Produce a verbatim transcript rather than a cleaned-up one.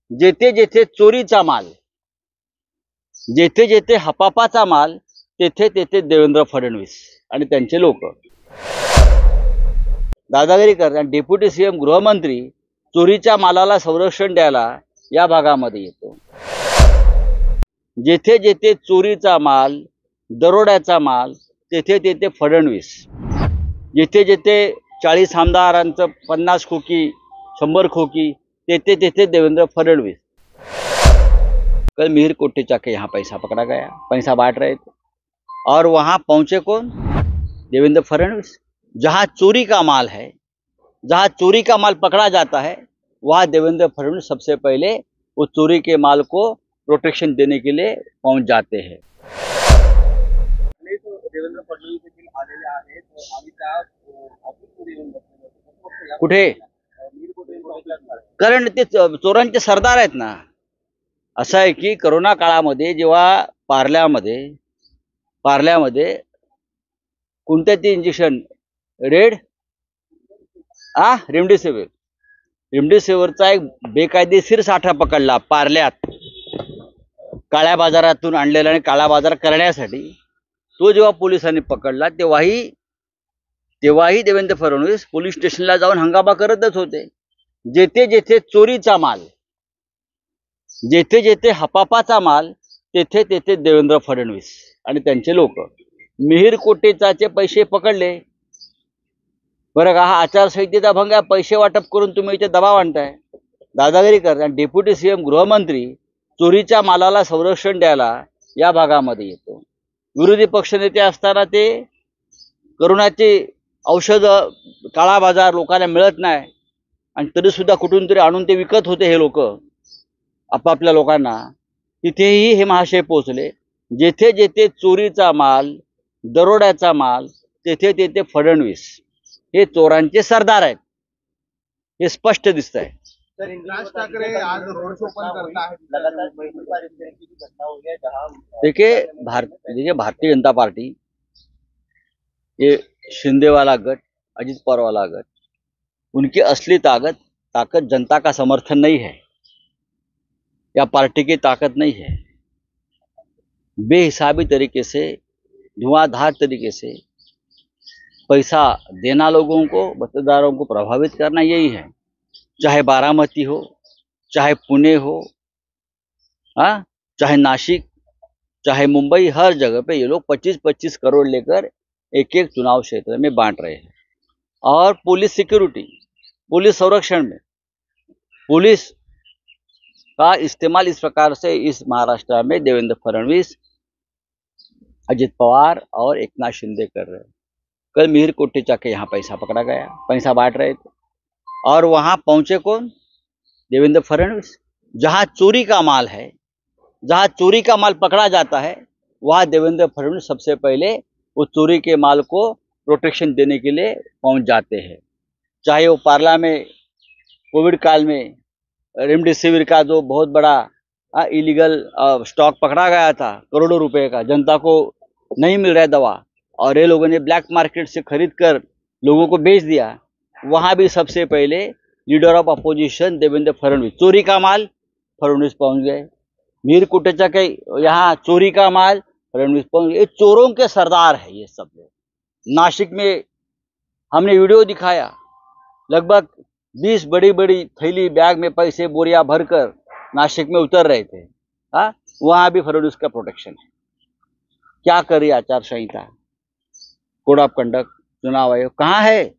जेथे जेथे चोरीचा माल, जेथे जेथे हपापाचा माल, तेथे तेथे देवेंद्र फडणवीस आणि त्यांचे लोक दादागिरी करतात. डेप्युटी सीएम गृहमंत्री चोरीच्या मालाला संरक्षण द्यायला या भागामध्ये येतो. जेथे जेथे चोरीचा माल, दरोड्याचा माल, तेथे तेथे फडणवीस. जेथे जेथे चाळीस आमदारांचं पन्नास खोकी, शंभर खोकी, तेथे तेथे देवेंद्र फडणवीस. कल मिहिर कोटेचा के यहाँ पैसा पकड़ा गया, पैसा बांट रहे थे और वहां पहुंचे कौन? देवेंद्र फडणवीस. जहां चोरी का माल है, जहां चोरी का माल पकड़ा जाता है, वहां देवेंद्र फडणवीस सबसे पहले वो चोरी के माल को प्रोटेक्शन देने के लिए पहुंच जाते हैं. देवेंद्र फडणवीस देखील आलेले आहेत. आम्ही त्या ऑफिसमध्ये येऊन बसलेलो. कुठे? कारण ते चोरांचे सरदार आहेत ना. असं आहे की करोना काळामध्ये जेव्हा पार्ल्यामध्ये पार्ल्यामध्ये कोणत्या ते इंजेक्शन रेड आ रेमडेसिवीर रेमडेसिवीरचा एक बेकायदेशीर साठा पकडला पार्ल्यात, काळ्या बाजारातून आणलेला आणि काळा बाजार करण्यासाठी. तो जेव्हा पोलिसांनी पकडला तेव्हाही तेव्हाही देवेंद्र फडणवीस पोलीस स्टेशनला जाऊन हंगामा करतच होते. जेथे जेथे चोरीचा माल, जेथे जेथे हपापाचा माल, तेथे तेथे देवेंद्र फडणवीस आणि त्यांचे लोक. मिहिर कोटेचाचे पैसे पकडले बरं का. हा आचारसंहितेचा भंग आहे. पैसे वाटप करून तुम्ही इथे दबाव आणताय, दादागिरी करताय. डेप्युटी सीएम गृहमंत्री चोरीच्या मालाला संरक्षण द्यायला या भागामध्ये येतो. विरोधी पक्षनेते असताना ते करोनाचे औषध, काळा बाजार लोकांना मिळत नाही आणि तरी सुद्धा कुठून तरी आणून ते विकत होते हे लोक आपापल्या लोकांना. तिथेही हे महाशय पोहोचले. जेथे जेथे चोरीचा माल, दरोड्याचा माल, तेथे तेथे फडणवीस. हे चोरांचे सरदार आहेत, हे स्पष्ट दिसत आहे. राज ठाकरे आज रोड शो पण करता है. देखिए भारत देखिए भारतीय जनता पार्टी, ये शिंदे वाला गट, अजित पवार वाला गट, उनकी असली ताकत ताकत जनता का समर्थन नहीं है या पार्टी की ताकत नहीं है. बेहिसाबी तरीके से, धुआंधार तरीके से पैसा देना, लोगों को, मतदारों को प्रभावित करना, यही है. चाहे बारामती हो, चाहे पुणे हो, हाँ, चाहे नासिक, चाहे मुंबई, हर जगह पे ये लोग पच्चीस पच्चीस करोड़ लेकर एक एक चुनाव क्षेत्र में बांट रहे हैं. और पुलिस सिक्योरिटी, पुलिस संरक्षण में पुलिस का इस्तेमाल इस प्रकार से इस महाराष्ट्र में देवेंद्र फडणवीस, अजित पवार और एकनाथ शिंदे कर रहे हैं. कल मिहिर कोटेचा के यहाँ पैसा पकड़ा गया, पैसा बांट रहे थे और वहां पहुंचे कौन? देवेंद्र फडणवीस. जहां चोरी का माल है, जहां चोरी का माल पकड़ा जाता है, वहां देवेंद्र फडणवीस सबसे पहले वो चोरी के माल को प्रोटेक्शन देने के लिए पहुंच जाते हैं. चाहे वो पार्ला में कोविड काल में रेमडेसिवीर का जो बहुत बड़ा इलीगल स्टॉक पकड़ा गया था, करोड़ों रुपए का, जनता को नहीं मिल रहा है दवा और ये लोगों ने ब्लैक मार्केट से खरीद कर लोगों को बेच दिया, वहां भी सबसे पहले leader of opposition Devendra Fadnavis. चोरी का माल फडणवीस पहुंच गए. मिहिर कोटेचा के यहाँ चोरी का माल फडणवीस पहुंच गए. चोरों के सरदार है ये सब लोग. नासिक में हमने वीडियो दिखाया, लगभग बीस बड़ी बड़ी थैली बैग में पैसे बोरिया भरकर नासिक में उतर रहे थे. हाँ, वहां भी फडणवीस का प्रोटेक्शन है. क्या करी आचार संहिता, कोड ऑफ कंडक्ट, चुनाव आयोग कहाँ है?